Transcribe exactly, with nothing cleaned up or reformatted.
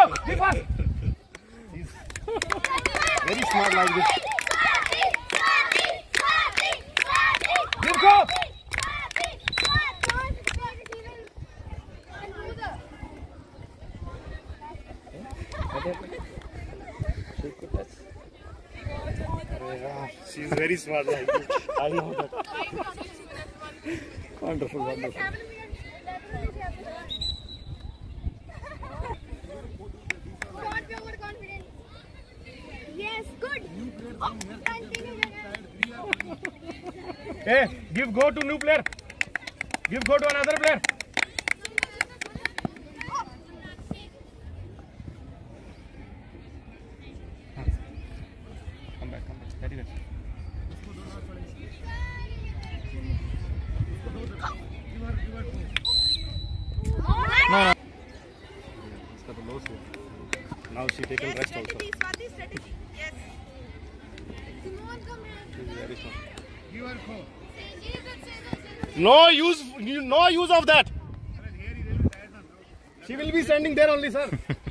Be fast. He's very smart like this. Give go. She's very smart like this. I know that. Wonderful, wonderful. Yes, good. Hey, give go to new player. Give go to another player. Come back, come back. Very good. No, no. Now she taken rest also. Yes. No use, no use of that. She will be standing there only, sir.